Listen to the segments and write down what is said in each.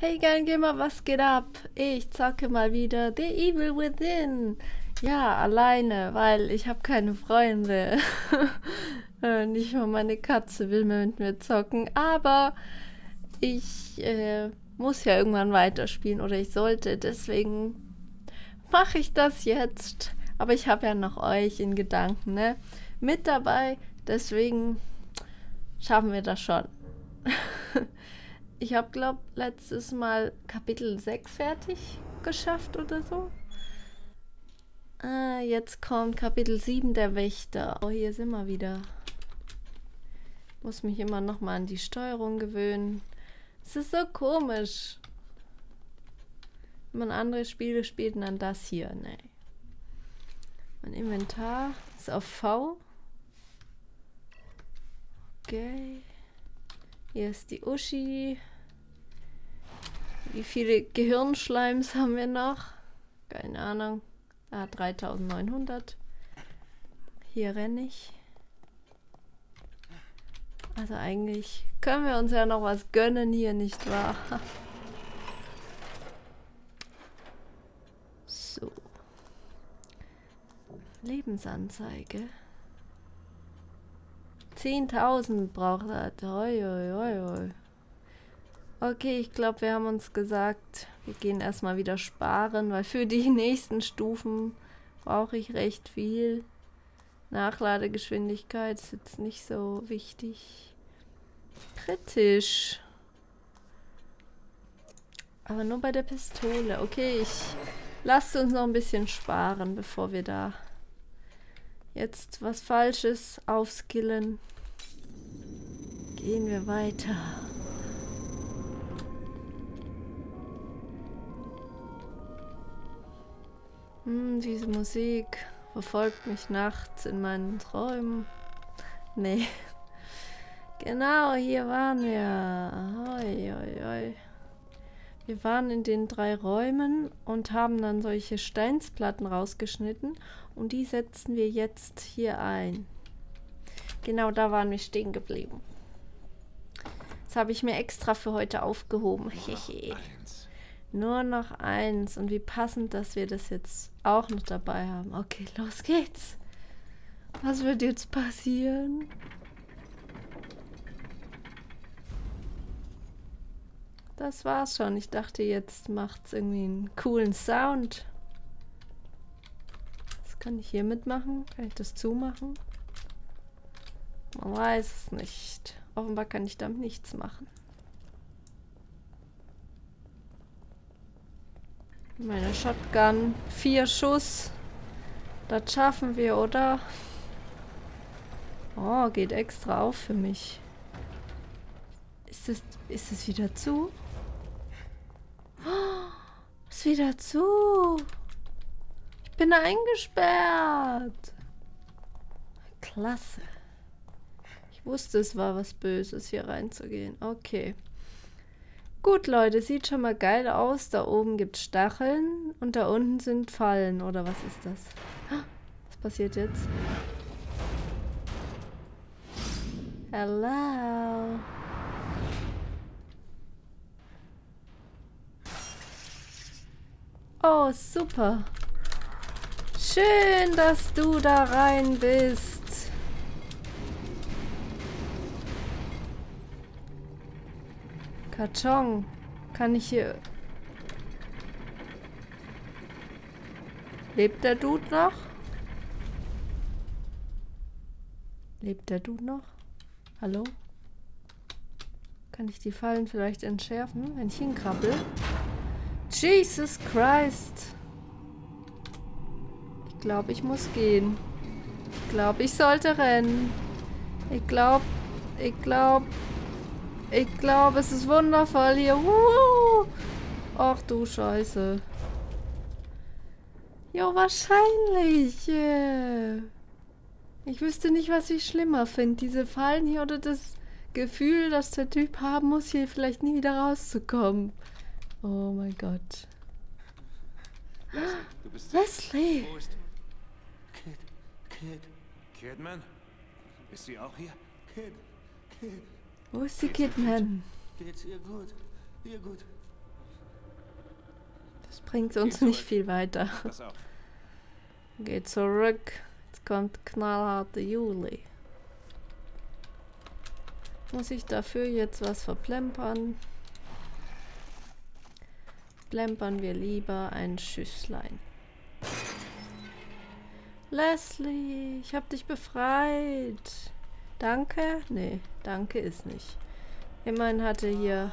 Hey Gamer, was geht ab? Ich zocke mal wieder The Evil Within. Ja, alleine, weil ich habe keine Freunde. Nicht mal meine Katze will mehr mit mir zocken. Aber ich muss ja irgendwann weiterspielen oder ich sollte. Deswegen mache ich das jetzt. Aber ich habe ja noch euch in Gedanken, ne? Mit dabei. Deswegen schaffen wir das schon. Ich habe, glaube letztes Mal Kapitel 6 fertig geschafft oder so. Jetzt kommt Kapitel 7, der Wächter. Oh, hier sind wir wieder. Muss mich immer noch mal an die Steuerung gewöhnen. Es ist so komisch. Wenn man andere Spiele spielt, dann das hier. Nee. Mein Inventar ist auf V. Okay. Hier ist die Uschi. Wie viele Gehirnschleims haben wir noch? Keine Ahnung. 3900. Hier renne ich. Also eigentlich können wir uns ja noch was gönnen hier, nicht wahr? So. Lebensanzeige. 10.000 braucht er. Hoi, hoi, hoi, hoi. Okay, ich glaube, wir haben uns gesagt, wir gehen erstmal wieder sparen, weil für die nächsten Stufen brauche ich recht viel. Nachladegeschwindigkeit ist jetzt nicht so wichtig. Kritisch. Aber nur bei der Pistole. Okay, lasst uns noch ein bisschen sparen, bevor wir da jetzt was Falsches aufskillen. Gehen wir weiter. Diese Musik verfolgt mich nachts in meinen Träumen. Nee. Genau, hier waren wir. Hoi, hoi, hoi. Wir waren in den 3 Räumen und haben dann solche Steinsplatten rausgeschnitten und die setzen wir jetzt hier ein. Genau, da waren wir stehen geblieben. Das habe ich mir extra für heute aufgehoben. Nur noch 1. Und wie passend, dass wir das jetzt auch noch dabei haben. Okay, los geht's. Was wird jetzt passieren? Das war's schon. Ich dachte, jetzt macht's irgendwie einen coolen Sound. Was kann ich hier mitmachen? Kann ich das zumachen? Man weiß es nicht. Offenbar kann ich damit nichts machen. Meine Shotgun. 4 Schuss. Das schaffen wir, oder? Oh, geht extra auf für mich. Ist es wieder zu? Oh, ist wieder zu. Ich bin eingesperrt. Klasse. Ich wusste, es war was Böses, hier reinzugehen. Okay. Gut, Leute, sieht schon mal geil aus. Da oben gibt es Stacheln und da unten sind Fallen. Oder was ist das? Was passiert jetzt? Hello. Oh, super. Schön, dass du da rein bist. Karton. Kann ich hier... Lebt der Dude noch? Lebt der Dude noch? Hallo? Kann ich die Fallen vielleicht entschärfen, wenn ich hinkrabbel? Jesus Christ! Ich glaube, ich muss gehen. Ich glaube, ich sollte rennen. Ich glaube, es ist wundervoll hier. Ach du Scheiße. Jo, wahrscheinlich. Ich wüsste nicht, was ich schlimmer finde. Diese Fallen hier oder das Gefühl, dass der Typ haben muss, hier vielleicht nie wieder rauszukommen. Oh mein Gott. Du bist Leslie! Wo ist Kid? Kidman? Ist sie auch hier? Wo ist die Kidman? Geht's ihr gut? Ihr gut? Das bringt uns nicht viel weiter. Pass auf. Geht zurück. Jetzt kommt knallharte Juli. Muss ich dafür jetzt was verplempern? Plempern wir lieber ein Schüsslein. Leslie, ich hab dich befreit. Danke? Nee, danke ist nicht. Immerhin hatte hier...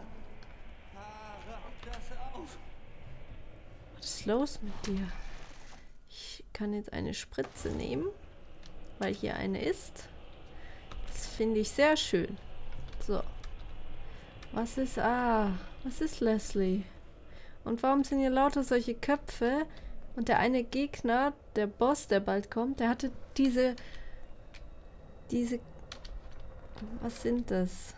Was ist los mit dir? Ich kann jetzt eine Spritze nehmen, weil hier eine ist. Das finde ich sehr schön. So. Was ist... was ist Leslie? Und warum sind hier lauter solche Köpfe? Und der eine Gegner, der Boss, der bald kommt, der hatte diese... Was sind das?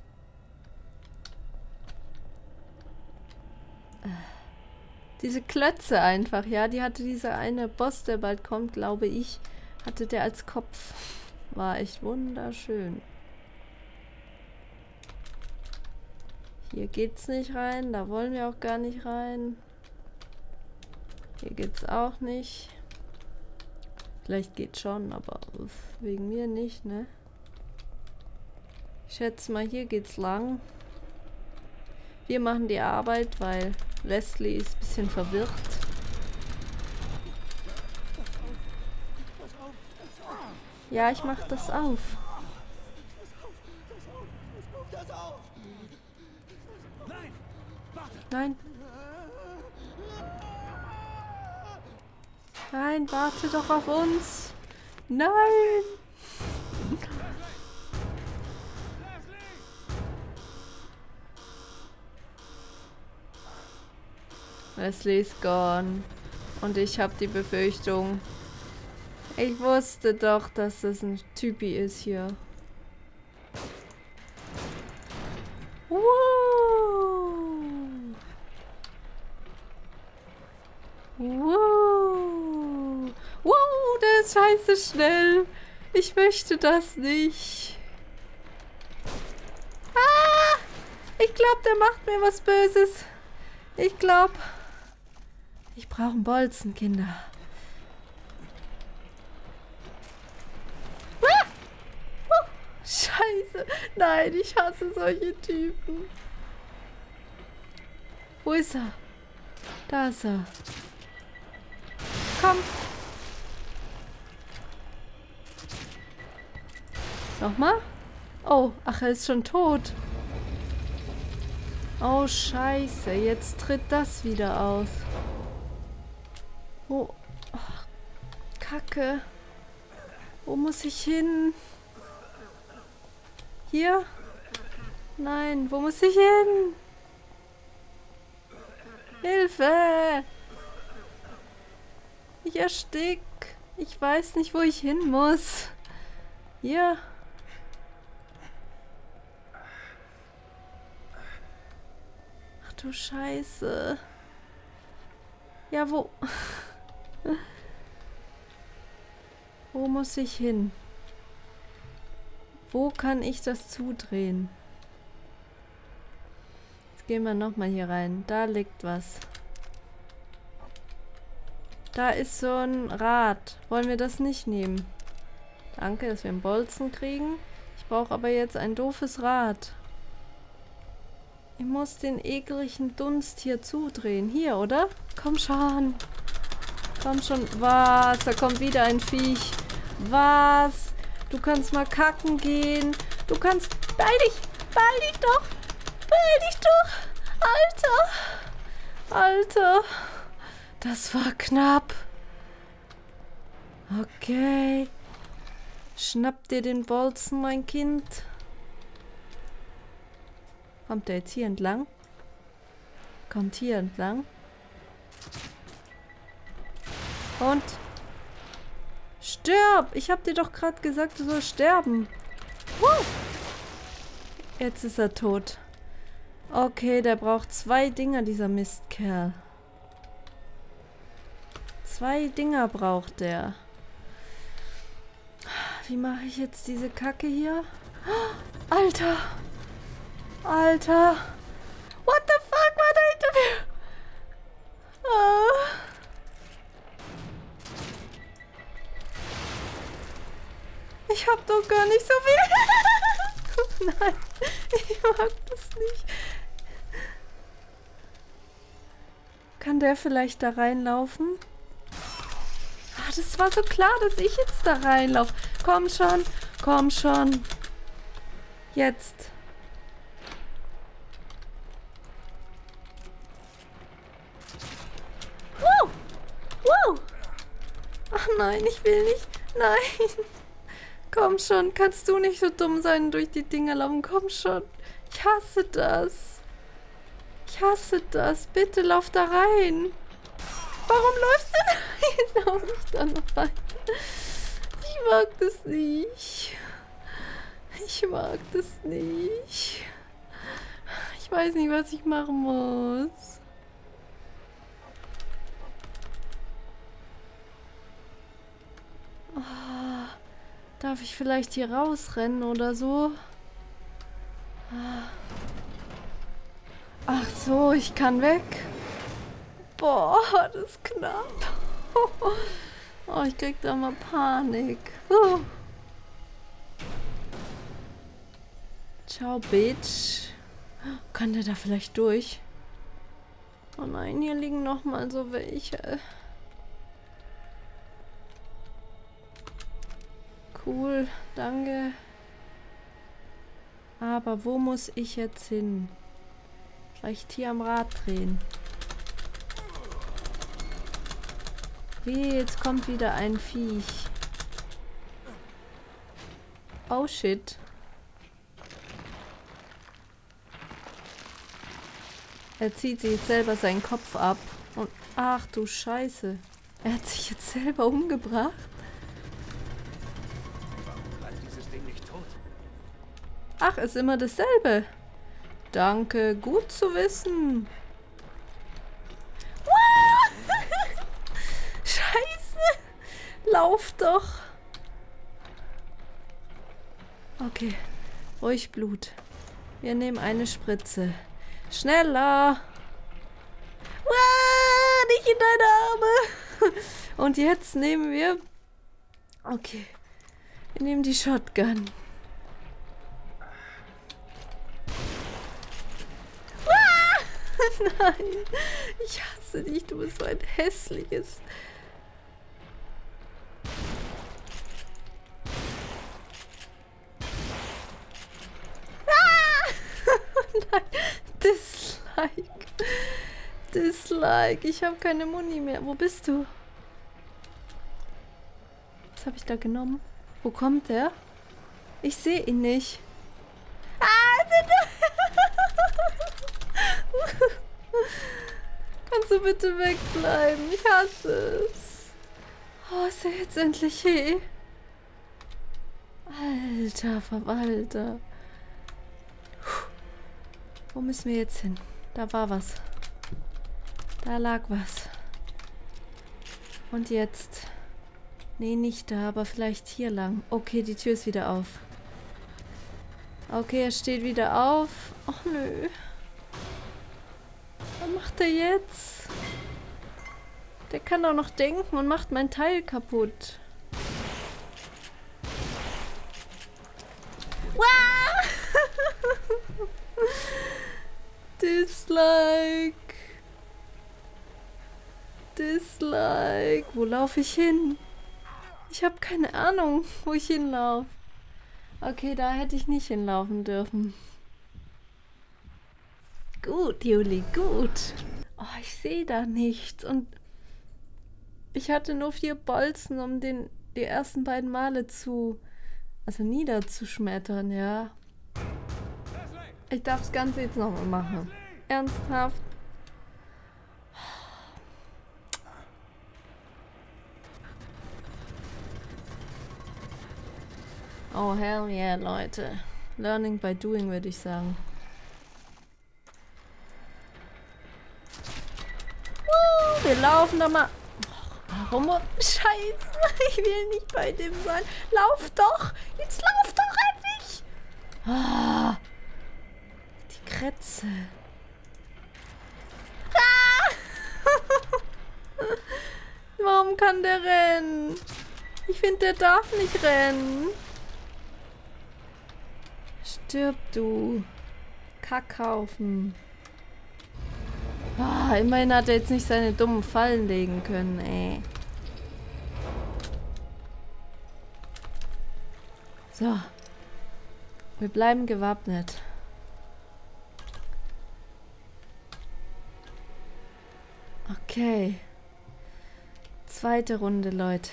Diese Klötze einfach, ja. Die hatte dieser eine Boss, der bald kommt, glaube ich, hatte der als Kopf. War echt wunderschön. Hier geht's nicht rein, da wollen wir auch gar nicht rein. Hier geht's auch nicht. Vielleicht geht's schon, aber wegen mir nicht, ne? Ich schätze mal, hier geht's lang. Wir machen die Arbeit, weil Leslie ist ein bisschen verwirrt. Ja, ich mach das auf. Nein. Nein, warte doch auf uns. Nein. Leslie ist gone. Und ich habe die Befürchtung. Ich wusste doch, dass das ein Typi ist hier. Wow. Wow. Wow, der ist scheiße schnell. Ich möchte das nicht. Ah! Ich glaube, der macht mir was Böses. Ich glaube... Ich brauche einen Bolzen, Kinder. Ah! Scheiße. Nein, ich hasse solche Typen. Wo ist er? Da ist er. Komm. Nochmal? Oh, ach, er ist schon tot. Oh, scheiße. Jetzt tritt das wieder aus. Wo? Ach, Kacke. Wo muss ich hin? Hier? Nein, wo muss ich hin? Hilfe! Ich erstick. Ich weiß nicht, wo ich hin muss. Hier. Ach du Scheiße. Ja, wo... Wo muss ich hin? Wo kann ich das zudrehen? Jetzt gehen wir nochmal hier rein. Da liegt was. Da ist so ein Rad. Wollen wir das nicht nehmen? Danke, dass wir einen Bolzen kriegen. Ich brauche aber jetzt ein doofes Rad. Ich muss den ekligen Dunst hier zudrehen. Hier, oder? Komm schon. Komm schon. Was? Da kommt wieder ein Viech. Was? Du kannst mal kacken gehen. Du kannst... Beeil dich! Beeil dich doch! Beeil dich doch! Alter! Alter! Das war knapp. Okay. Schnapp dir den Bolzen, mein Kind. Kommt der jetzt hier entlang? Kommt hier entlang. Und... Stirb! Ich hab dir doch gerade gesagt, du sollst sterben. Jetzt ist er tot. Okay, der braucht 2 Dinger, dieser Mistkerl. 2 Dinger braucht der. Wie mache ich jetzt diese Kacke hier? Alter! Alter! What the fuck war da hinter mir? Ich hab doch gar nicht so viel. Nein, ich mag das nicht. Kann der vielleicht da reinlaufen? Ah, das war so klar, dass ich jetzt da reinlaufe. Komm schon, komm schon. Jetzt. Wow! Wow! Ach nein, ich will nicht. Nein. Komm schon, kannst du nicht so dumm sein und durch die Dinger laufen? Komm schon. Ich hasse das. Ich hasse das. Bitte lauf da rein. Warum läufst du da? Jetzt lauf ich da noch rein. Ich mag das nicht. Ich mag das nicht. Ich weiß nicht, was ich machen muss. Oh, darf ich vielleicht hier rausrennen oder so? Ach so, ich kann weg. Boah, das ist knapp. Oh, ich krieg da mal Panik. Ciao, Bitch. Kann der da vielleicht durch? Oh nein, hier liegen noch mal so welche. Cool, danke. Aber wo muss ich jetzt hin? Vielleicht hier am Rad drehen. Wie, jetzt kommt wieder ein Viech. Oh shit. Er zieht sich jetzt selber seinen Kopf ab. Und ach du Scheiße. Er hat sich jetzt selber umgebracht. Ach, ist immer dasselbe. Danke, gut zu wissen. Scheiße. Lauf doch. Okay, ruhig Blut. Wir nehmen eine Spritze. Schneller. Nicht in deine Arme. Und jetzt nehmen wir... Okay. Wir nehmen die Shotgun. Nein, ich hasse dich, du bist so ein hässliches. Nein, Dislike. Dislike, ich habe keine Muni mehr. Wo bist du? Was habe ich da genommen? Wo kommt der? Ich sehe ihn nicht. Bitte! Kannst du bitte wegbleiben? Ich hasse es. Oh, ist er jetzt endlich hier? Alter Verwalter. Wo müssen wir jetzt hin? Da war was. Da lag was. Und jetzt? Nee, nicht da, aber vielleicht hier lang. Okay, die Tür ist wieder auf. Okay, er steht wieder auf. Ach nö. Was macht er jetzt? Der kann doch noch denken und macht mein Teil kaputt. Dislike. Dislike. Wo laufe ich hin? Ich habe keine Ahnung, wo ich hinlaufe. Okay, da hätte ich nicht hinlaufen dürfen. Gut, Juli, gut. Oh, ich sehe da nichts. Und ich hatte nur 4 Bolzen, um die ersten beiden Male niederzuschmettern, ja. Ich darf das Ganze jetzt nochmal machen. Ernsthaft? Oh, hell yeah, Leute. Learning by doing, würde ich sagen. Wir laufen da mal. Warum? Scheiße, ich will nicht bei dem sein. Lauf doch! Jetzt lauf doch endlich! Ah, die Krätze. Ah! Warum kann der rennen? Ich finde, der darf nicht rennen. Stirb, du Kackhaufen. Ah, immerhin hat er jetzt nicht seine dummen Fallen legen können, ey. So. Wir bleiben gewappnet. Okay. Zweite Runde, Leute.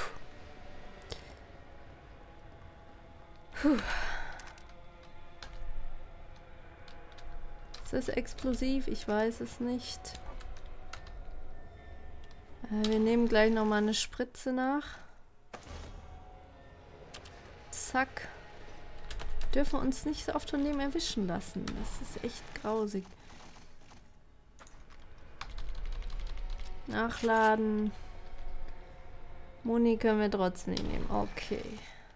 Puh. Ist das explosiv? Ich weiß es nicht. Wir nehmen gleich nochmal eine Spritze nach. Zack. Dürfen uns nicht so oft von dem erwischen lassen. Das ist echt grausig. Nachladen. Muni können wir trotzdem nicht nehmen. Okay.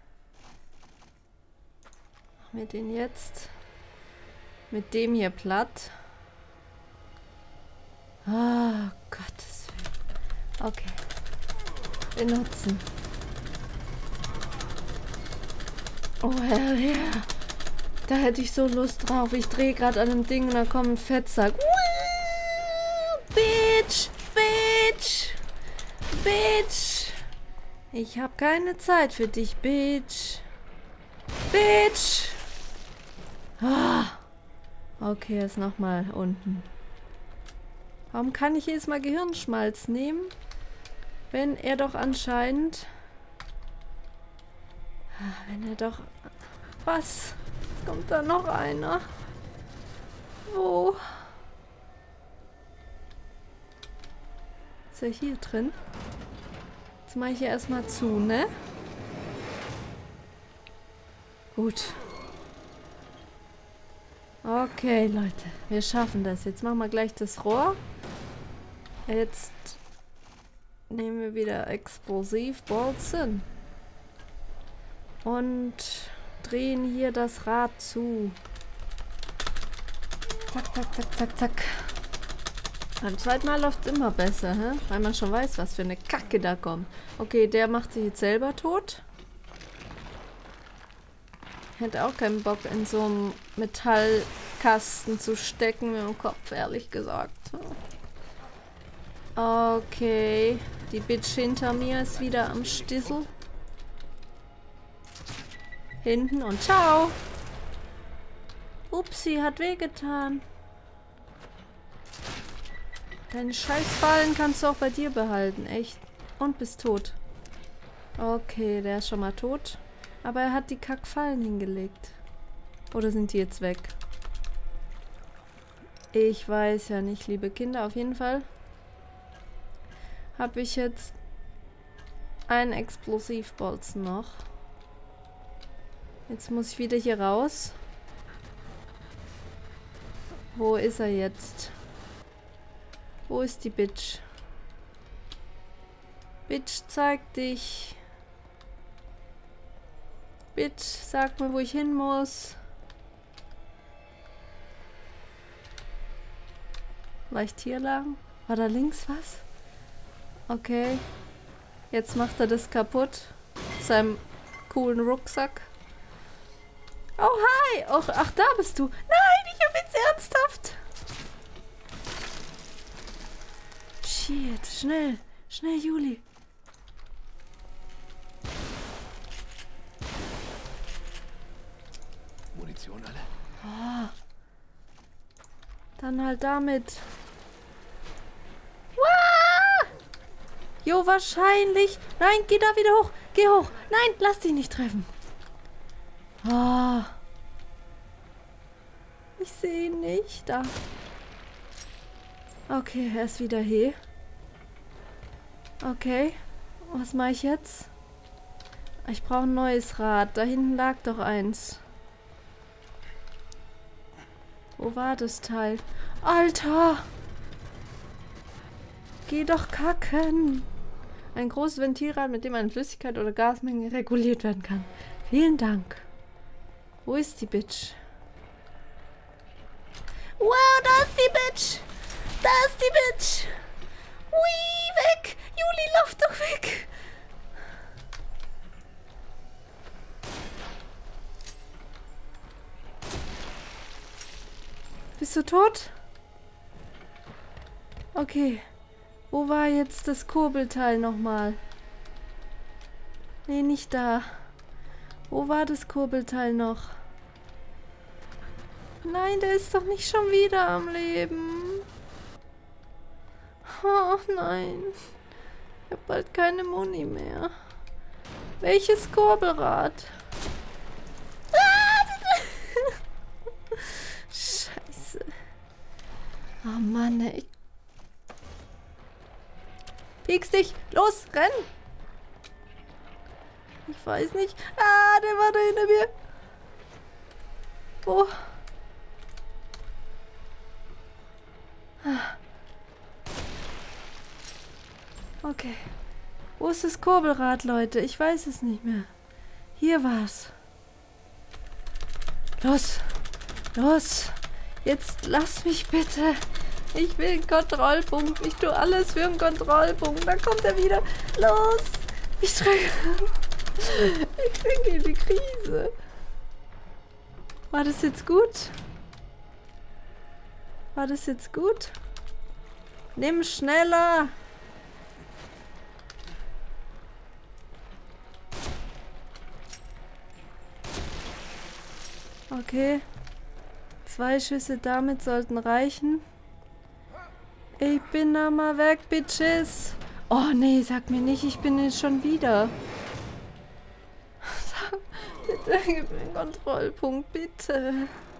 Machen wir den jetzt mit dem hier platt. Ah, Gottes Willen. Okay. Benutzen. Oh, Herr. Da hätte ich so Lust drauf. Ich drehe gerade an dem Ding und dann kommt ein Fettsack. Bitch! Bitch! Bitch! Ich habe keine Zeit für dich, Bitch! Bitch! Ah. Okay, ist nochmal unten. Warum kann ich jedes Mal Gehirnschmalz nehmen, wenn er doch anscheinend... Wenn er doch... Was? Kommt da noch einer? Wo? Ist er hier drin? Jetzt mache ich hier erstmal zu, ne? Gut. Okay, Leute. Wir schaffen das. Jetzt machen wir gleich das Rohr. Jetzt nehmen wir wieder Explosivbolzen. Und drehen hier das Rad zu. Zack, zack, zack, zack, zack. Beim zweiten Mal läuft es immer besser, hä? Weil man schon weiß, was für eine Kacke da kommt. Okay, der macht sich jetzt selber tot. Hätte auch keinen Bock, in so einem Metallkasten zu stecken mit dem Kopf, ehrlich gesagt. Okay. Die Bitch hinter mir ist wieder am Stissel. Hinten und ciao. Upsi, hat wehgetan. Deine Scheißfallen kannst du auch bei dir behalten, echt. Und bist tot. Okay, der ist schon mal tot. Aber er hat die Kackfallen hingelegt. Oder sind die jetzt weg? Ich weiß ja nicht, liebe Kinder. Auf jeden Fall habe ich jetzt einen Explosivbolzen noch. Jetzt muss ich wieder hier raus. Wo ist er jetzt? Wo ist die Bitch? Bitch, zeig dich. Bitch, sag mir, wo ich hin muss. Vielleicht hier lang? War da links was? Okay. Jetzt macht er das kaputt. Mit seinem coolen Rucksack. Oh, hi! Oh, ach, da bist du. Nein, ich hab jetzt ernsthaft. Shit, schnell. Schnell, Juli. Munition alle? Oh. Dann halt damit. Wah! Jo, wahrscheinlich. Nein, geh da wieder hoch. Geh hoch. Nein, lass dich nicht treffen. Oh. Ich sehe ihn nicht. Da. Okay, er ist wieder hier. Okay. Was mache ich jetzt? Ich brauche ein neues Rad. Da hinten lag doch eins. Wo war das Teil? Alter! Geh doch kacken! Ein großes Ventilrad, mit dem eine Flüssigkeit oder Gasmenge reguliert werden kann. Vielen Dank. Wo ist die Bitch? Wow, da ist die Bitch! Da ist die Bitch! Ui, weg! Juli, lauf doch weg! Bist du tot? Okay. Wo war jetzt das Kurbelteil nochmal? Nee, nicht da. Wo war das Kurbelteil noch? Nein, der ist doch nicht schon wieder am Leben. Oh nein. Ich habe bald keine Muni mehr. Welches Kurbelrad? Scheiße. Oh Mann, ey. Piekst dich! Los, renn! Ich weiß nicht. Ah, der war da hinter mir. Wo? Okay. Wo ist das Kurbelrad, Leute? Ich weiß es nicht mehr. Hier war's. Los! Los! Jetzt lass mich bitte! Ich will einen Kontrollpunkt. Ich tue alles für einen Kontrollpunkt. Dann kommt er wieder. Los! Ich kriege in die Krise. War das jetzt gut? War das jetzt gut? Nimm schneller! Okay. 2 Schüsse damit sollten reichen. Ich bin da mal weg, Bitches. Oh nee, sag mir nicht, ich bin jetzt schon wieder. Bitte gib mir einen Kontrollpunkt, bitte.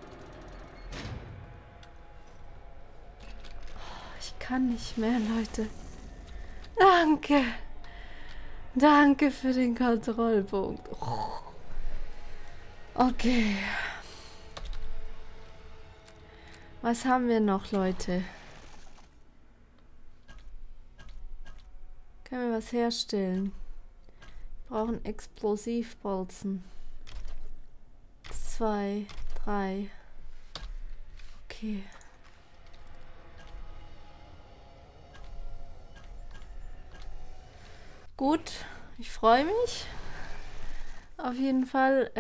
Oh, ich kann nicht mehr, Leute. Danke. Danke für den Kontrollpunkt. Oh. Okay. Was haben wir noch, Leute? Können wir was herstellen? Wir brauchen Explosivbolzen. 2, 3. Okay. Gut, ich freue mich. Auf jeden Fall,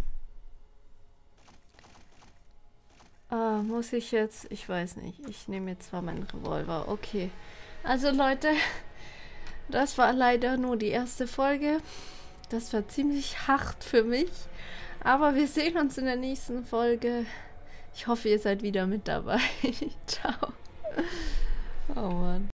muss ich jetzt, ich weiß nicht, ich nehme jetzt zwar meinen Revolver, okay. Also Leute, das war leider nur die erste Folge. Das war ziemlich hart für mich, aber wir sehen uns in der nächsten Folge. Ich hoffe, ihr seid wieder mit dabei. Ciao. Oh Mann.